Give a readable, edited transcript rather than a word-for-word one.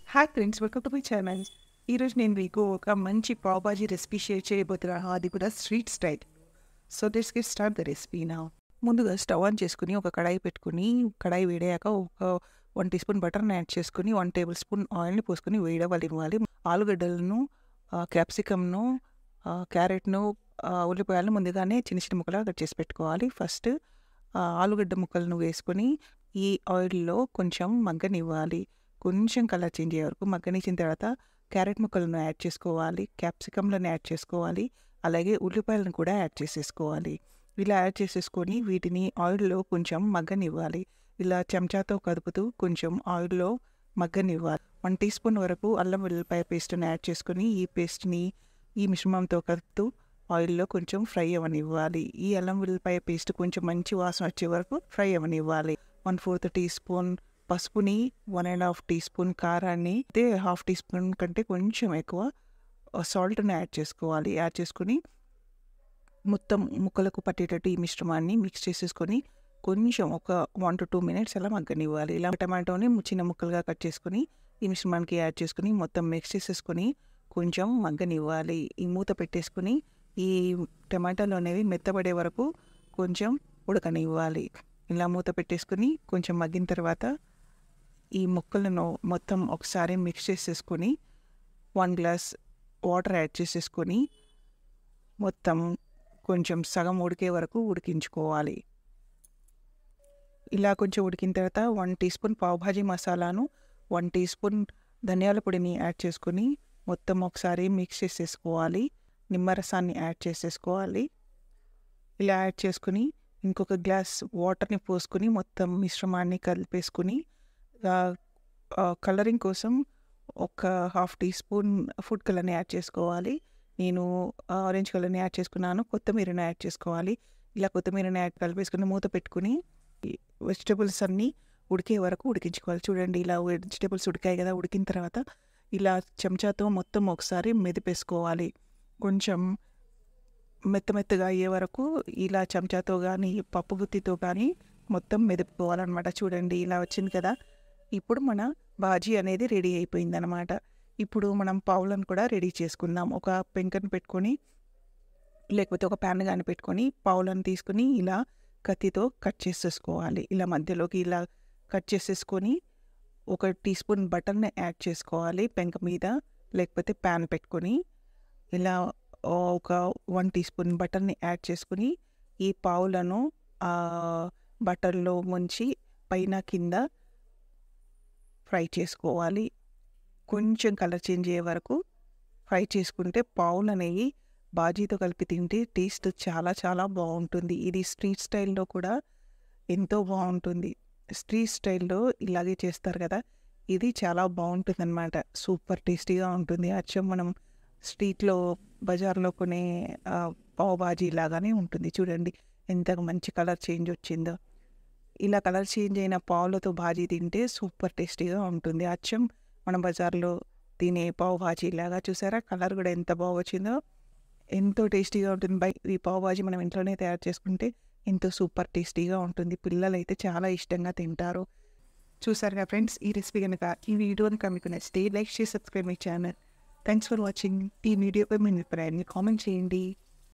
Hi friends, welcome to my channel. ఈరోజు నేను మీకు ఒక మంచి పావ్ భాజీ రెసిపీ షేర్ చేయబోతున్నాను. అది కూడా street style. So let's get start the recipe now. ముందుగా స్టవ్ ఆన్ చేసుకుని ఒక కడాయి పెట్టుకుని, కడాయి వేడాక ఒక 1 టీ స్పూన్ బటర్ని యాడ్ చేసుకుని 1 టేబుల్ స్పూన్ ఆయిల్ని పోసుకొని వేడవనివ్వాలి. ఆలుగడ్డలను, క్యాప్సికమ్ను, క్యారెట్ను, ఉల్లిపాయలను ముందుగానే చిన్న చిన్న ముక్కలుగా కట్ చేసి పెట్టుకోవాలి. ఫస్ట్ ఆలుగడ్డ ముక్కలను వేసుకొని ఈ ఆయిల్లో కొంచెం మగ్గనివ్వాలి. కొంచెం కలర్ చేంజ్ అయ్యే వరకు మగ్గనిచ్చిన తర్వాత క్యారెట్ ముక్కలను యాడ్ చేసుకోవాలి, క్యాప్సికమ్లను యాడ్ చేసుకోవాలి, అలాగే ఉల్లిపాయలను కూడా యాడ్ చేసేసుకోవాలి. ఇలా యాడ్ చేసేసుకొని వీటిని ఆయిల్లో కొంచెం మగ్గనివ్వాలి. ఇలా చెంచాతో కదుపుతూ కొంచెం ఆయిల్లో మగ్గనివ్వాలి. 1 టీ స్పూన్ వరకు అల్లం వెల్లుల్లిపాయ పేస్ట్ని యాడ్ చేసుకొని ఈ పేస్ట్ని ఈ మిశ్రమంతో కలుపుతూ ఆయిల్లో కొంచెం ఫ్రై అవ్వనివ్వాలి. ఈ అల్లం వెల్లుల్లిపాయ పేస్ట్ కొంచెం మంచి వాసన వచ్చే వరకు ఫ్రై అవ్వనివ్వాలి. 1/4 టీ స్పూన్ పసుపుని, 1.5 టీ స్పూన్ కారాన్ని, అయితే 1/2 టీ స్పూన్ కంటే కొంచెం ఎక్కువ సాల్ట్ని యాడ్ చేసుకోవాలి. యాడ్ చేసుకొని మొత్తం ముక్కలకు పట్టేటట్టు ఈ మిశ్రమాన్ని మిక్స్ చేసేసుకొని కొంచెం ఒక 1 to 2 మినిట్స్ అలా మగ్గనివ్వాలి. ఇలా టమాటోని చిన్న ముక్కలుగా కట్ చేసుకొని ఈ మిశ్రమానికి యాడ్ చేసుకుని మొత్తం మిక్స్ చేసేసుకొని కొంచెం మగ్గనివ్వాలి. ఈ మూత పెట్టేసుకొని ఈ టమాటాలు అనేవి మెత్తబడే వరకు కొంచెం ఉడకనివ్వాలి. ఇలా మూత పెట్టేసుకొని కొంచెం మగ్గిన తర్వాత ఈ ముక్కలను మొత్తం ఒకసారి మిక్స్ చేసేసుకొని 1 గ్లాస్ వాటర్ యాడ్ చేసేసుకొని మొత్తం కొంచెం సగం ఉడికే వరకు ఉడికించుకోవాలి. ఇలా కొంచెం ఉడికిన తర్వాత 1 టీ స్పూన్ పావ్ భాజీ మసాలాను, 1 టీ స్పూన్ ధనియాల పొడిని యాడ్ చేసుకొని మొత్తం ఒకసారి మిక్స్ చేసేసుకోవాలి. నిమ్మరసాన్ని యాడ్ చేసేసుకోవాలి. ఇలా యాడ్ చేసుకుని ఇంకొక గ్లాస్ వాటర్ని పోసుకొని మొత్తం మిశ్రమాన్ని కలిపేసుకుని కలరింగ్ కోసం ఒక 1/2 టీ స్పూన్ ఫుడ్ కలర్ని యాడ్ చేసుకోవాలి. నేను ఆరెంజ్ కలర్ని యాడ్ చేసుకున్నాను. కొత్తిమీరని యాడ్ చేసుకోవాలి. ఇలా కొత్తిమీరని యాడ్ కలిపేసుకుని మూత పెట్టుకుని వెజిటబుల్స్ అన్నీ ఉడికే వరకు ఉడికించుకోవాలి. చూడండి, ఇలా వెజిటబుల్స్ ఉడికాయి కదా, ఉడికిన తర్వాత ఇలా చెంచాతో మొత్తం ఒకసారి మెదిపేసుకోవాలి. కొంచెం మెత్తగా అయ్యే వరకు ఇలా చెంచాతో కానీ పప్పు గుత్తితో కానీ మొత్తం మెదుపుకోవాలన్నమాట. చూడండి, ఇలా వచ్చింది కదా. ఇప్పుడు మన బాజీ అనేది రెడీ అయిపోయిందనమాట. ఇప్పుడు మనం పావులను కూడా రెడీ చేసుకుందాం. ఒక పెంకను పెట్టుకొని లేకపోతే ఒక ప్యాన్ కానీ పెట్టుకొని పావులను తీసుకుని ఇలా కత్తితో కట్ చేసేసుకోవాలి. ఇలా మధ్యలోకి ఇలా కట్ చేసేసుకొని 1 టీ స్పూన్ బటర్ని యాడ్ చేసుకోవాలి పెంక మీద, లేకపోతే ప్యాన్ పెట్టుకొని ఇలా ఒక 1 టీ స్పూన్ బటర్ని యాడ్ చేసుకుని ఈ పావులను బటర్లో ముంచి పైన కింద ఫ్రై చేసుకోవాలి. కొంచెం కలర్ చేంజ్ అయ్యే వరకు ఫ్రై చేసుకుంటే పావులు అనేవి బాజీతో కలిపి తింటే టేస్ట్ చాలా చాలా బాగుంటుంది. ఇది స్ట్రీట్ స్టైల్లో కూడా ఎంతో బాగుంటుంది. స్ట్రీట్ స్టైల్లో ఇలాగే చేస్తారు కదా, ఇది చాలా బాగుంటుంది అన్నమాట. సూపర్ టేస్టీగా ఉంటుంది. అచ్చం మనం స్ట్రీట్లో బజార్లో కొనే పావ్ బాజీ లాగానే ఉంటుంది. చూడండి ఎంత మంచి కలర్ చేంజ్ వచ్చిందో. ఇలా కలర్ చేంజ్ అయిన పావులతో బాజీ తింటే సూపర్ టేస్టీగా ఉంటుంది. అచ్చం మన బజార్లో తినే పావ్ బాజీ లాగా. చూసారా, కలర్ కూడా ఎంత బాగా వచ్చిందో, ఎంతో టేస్టీగా ఉంటుంది. ఈ పావ్ బాజీ మనం ఇంట్లోనే తయారు చేసుకుంటే ఎంతో సూపర్ టేస్టీగా ఉంటుంది. పిల్లలు అయితే చాలా ఇష్టంగా తింటారు. చూసారుగా ఫ్రెండ్స్, ఈ రెసిపీ కనుక ఈ వీడియో కనుక మీకు నచ్చితే లైక్ చేసి subscribe my channel. Thanks for watching. ఈ వీడియోపై మీ అభిప్రాయాన్ని కామెంట్ చేయండి.